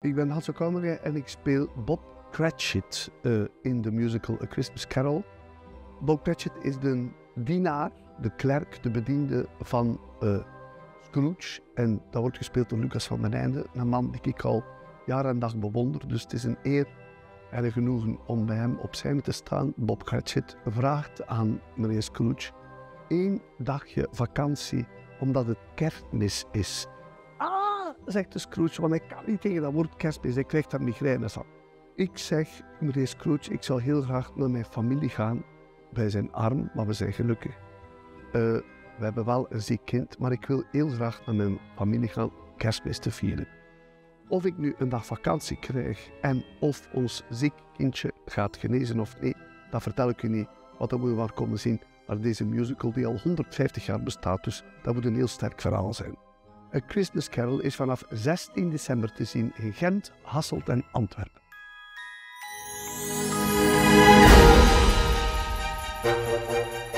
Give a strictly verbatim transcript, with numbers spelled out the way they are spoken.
Ik ben Hans O'Connor en ik speel Bob Cratchit uh, in de musical A Christmas Carol. Bob Cratchit is de dienaar, de klerk, de bediende van uh, Scrooge. En dat wordt gespeeld door Lucas van den Einde, een man die ik al jaar en dag bewonder. Dus het is een eer en een genoegen om bij hem op scène te staan. Bob Cratchit vraagt aan meneer Scrooge één dagje vakantie, omdat het kerstmis is. Ah, zegt de Scrooge, want ik kan niet tegen dat woord kerstmis, ik krijg daar migraines van. Ik zeg, meneer Scrooge, ik zal heel graag naar mijn familie gaan. Wij zijn arm, maar we zijn gelukkig. Uh, we hebben wel een ziek kind, maar ik wil heel graag naar mijn familie gaan kerstmis te vieren. Of ik nu een dag vakantie krijg en of ons ziek kindje gaat genezen of nee, dat vertel ik u niet, want dat moet je maar komen zien. Maar deze musical die al honderdvijftig jaar bestaat, dus dat moet een heel sterk verhaal zijn. A Christmas Carol is vanaf zestien december te zien in Gent, Hasselt en Antwerpen. Thank you.